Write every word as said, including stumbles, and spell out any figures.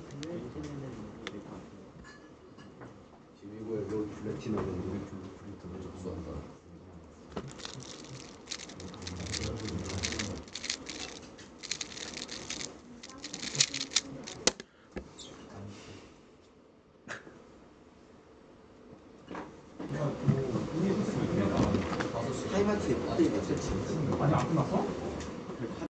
지금 이거에 롤 플래티넘은 우리 블루프린트로 접수한다. 하이마트 입고 있는 거 진짜. 아니 안 끝났어?